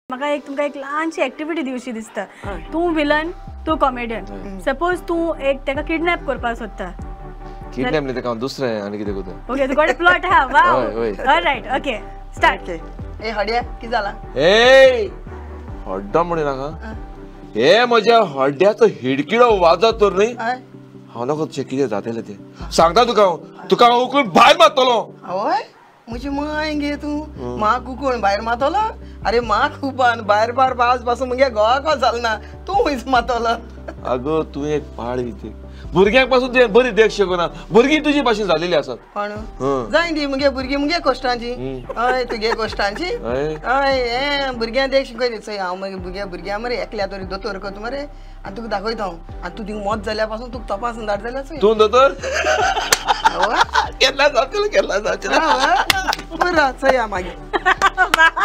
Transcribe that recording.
म्हाका एक तुमकां एक ल्हानशी एक्टिविटी दिवची दिसता. तू विलन, तू कॉमेडियन. सपोज तू एक तेका किडनॅप करपाक सोदता. किडनॅप नाही तेका दुसरें आनी कितें करता. ओके तुका प्लॉट हा. वाव. ऑलराइट. Okay start. ए हड्या कितें जाला? ए हड्डा म्हणे नाका. हे म्हज्या हड्ड्याचो हिडकिडो वाजत तर न्ही. हांव नकळो तुजें कितें जातलें तें सांगता तुका हांव उखलून भायर मारतलो. आवय म्हजी माय गे तूं म्हाका उखलून भायर मारतलो. अरे म्हाका खूब भायर पावस पासून मुगे घोवाको जालना तूं खंयच मारतलो. अगो तूं एक पाळी ते भुरग्यांक पासून तुवें बरी देख शिकोवना. भुरगीं तुजी भाशेन जालेली आसात. पण जाय दी मुगे भुरगीं मुगे कश्टांची. हय तुगे कश्टांची. हय हे भुरग्यां देख शिकयली चोय हांव मागीर भुरग्यां मरे एकल्या तरी दोतोर करता मरे आनी तुका दाखयता हांव. आनी तूं थिंग मोत जाल्या पासून तुका तपासून धाड जाल्यार चोय. तूं दोतोर केन्ना जातलें बरें चोया मागीर.